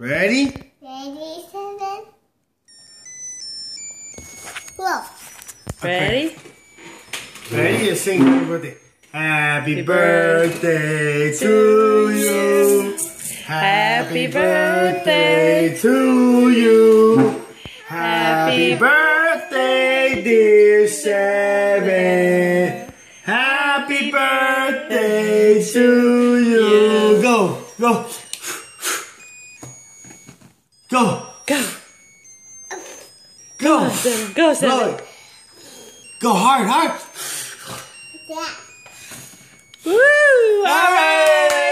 Ready? Ready, 7. Whoa. Ready? Ready to sing happy birthday. Happy birthday to you. Happy birthday to you. Happy birthday, dear Seven. Happy birthday to you. Go, go. Go. Go. Go. Go, Seven. Go hard, hard. Yeah. Woo! All right.